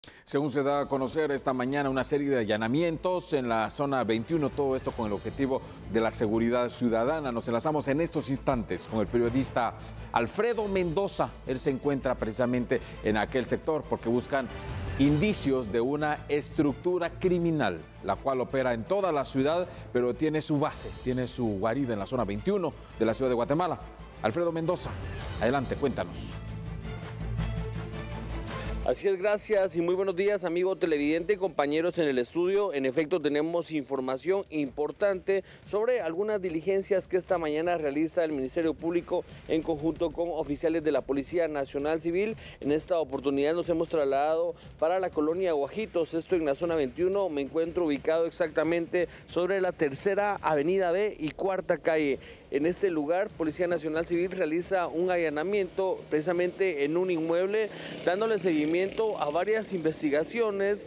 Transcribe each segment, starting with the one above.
Según se da a conocer esta mañana, una serie de allanamientos en la zona 21, todo esto con el objetivo de la seguridad ciudadana. Nos enlazamos en estos instantes con el periodista Alfredo Mendoza. Él se encuentra precisamente en aquel sector porque buscan indicios de una estructura criminal, la cual opera en toda la ciudad, pero tiene su base, tiene su guarida en la zona 21 de la ciudad de Guatemala. Alfredo Mendoza, adelante, cuéntanos. Así es, gracias y muy buenos días, amigo televidente, compañeros en el estudio. En efecto, tenemos información importante sobre algunas diligencias que esta mañana realiza el Ministerio Público en conjunto con oficiales de la Policía Nacional Civil. En esta oportunidad nos hemos trasladado para la colonia Guajitos, esto en la zona 21. Me encuentro ubicado exactamente sobre la tercera avenida B y cuarta calle. En este lugar, Policía Nacional Civil realiza un allanamiento precisamente en un inmueble, dándole seguimiento a varias investigaciones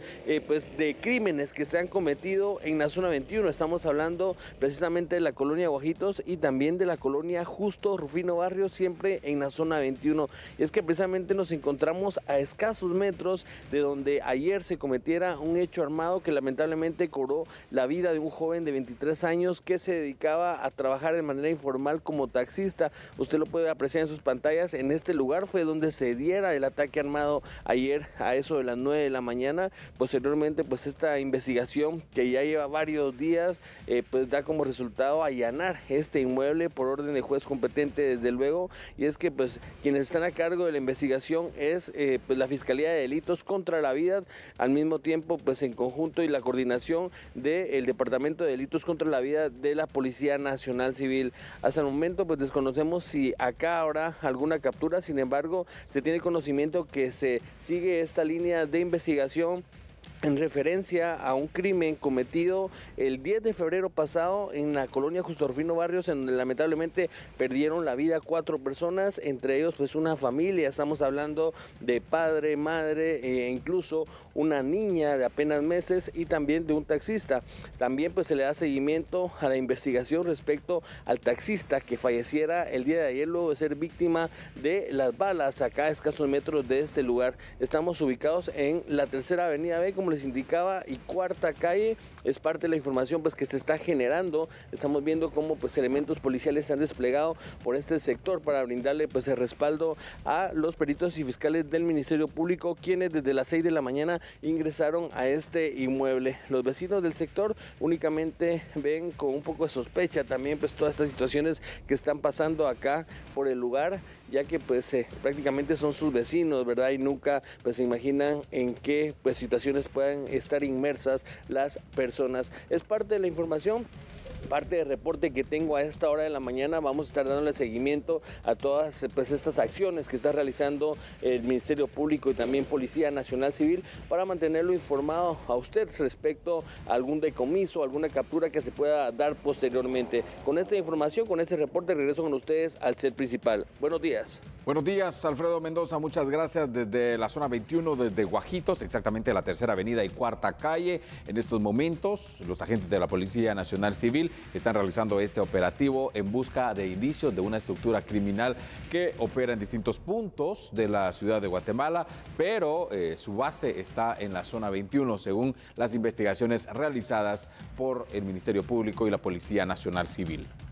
de crímenes que se han cometido en la zona 21. Estamos hablando precisamente de la colonia Guajitos y también de la colonia Justo Rufino Barrios, siempre en la zona 21. Y es que precisamente nos encontramos a escasos metros de donde ayer se cometiera un hecho armado que lamentablemente cobró la vida de un joven de 23 años que se dedicaba a trabajar de manera informal como taxista. Usted lo puede apreciar en sus pantallas. En este lugar fue donde se diera el ataque armado ayer a eso de las 9 de la mañana. Posteriormente, pues esta investigación que ya lleva varios días, pues da como resultado allanar este inmueble por orden de juez competente, desde luego. Y es que pues quienes están a cargo de la investigación es pues la Fiscalía de Delitos contra la Vida, al mismo tiempo pues en conjunto y la coordinación del Departamento de Delitos contra la Vida de la Policía Nacional Civil. Hasta el momento pues desconocemos si acá habrá alguna captura, sin embargo se tiene conocimiento que se sigue esta línea de investigación en referencia a un crimen cometido el 10 de febrero pasado en la colonia Justo Rufino Barrios, en donde lamentablemente perdieron la vida 4 personas, entre ellos pues una familia. Estamos hablando de padre, madre e incluso una niña de apenas meses y también de un taxista. También pues se le da seguimiento a la investigación respecto al taxista que falleciera el día de ayer luego de ser víctima de las balas acá a escasos metros de este lugar. Estamos ubicados en la tercera avenida B, como les indicaba, y cuarta calle. Es parte de la información pues que se está generando. Estamos viendo cómo pues elementos policiales se han desplegado por este sector para brindarle pues el respaldo a los peritos y fiscales del Ministerio Público, quienes desde las 6 de la mañana ingresaron a este inmueble. Los vecinos del sector únicamente ven con un poco de sospecha también pues todas estas situaciones que están pasando acá por el lugar, ya que pues prácticamente son sus vecinos, ¿verdad? Y nunca pues se imaginan en qué pues situaciones puedan estar inmersas las personas. Es parte de la información, parte del reporte que tengo a esta hora de la mañana. Vamos a estar dándole seguimiento a todas pues estas acciones que está realizando el Ministerio Público y también Policía Nacional Civil para mantenerlo informado a usted respecto a algún decomiso, alguna captura que se pueda dar posteriormente. Con esta información, con este reporte, regreso con ustedes al set principal. Buenos días. Buenos días, Alfredo Mendoza, muchas gracias desde la zona 21, desde Guajitos, exactamente la tercera avenida y cuarta calle. En estos momentos, los agentes de la Policía Nacional Civil están realizando este operativo en busca de indicios de una estructura criminal que opera en distintos puntos de la ciudad de Guatemala, pero su base está en la zona 21, según las investigaciones realizadas por el Ministerio Público y la Policía Nacional Civil.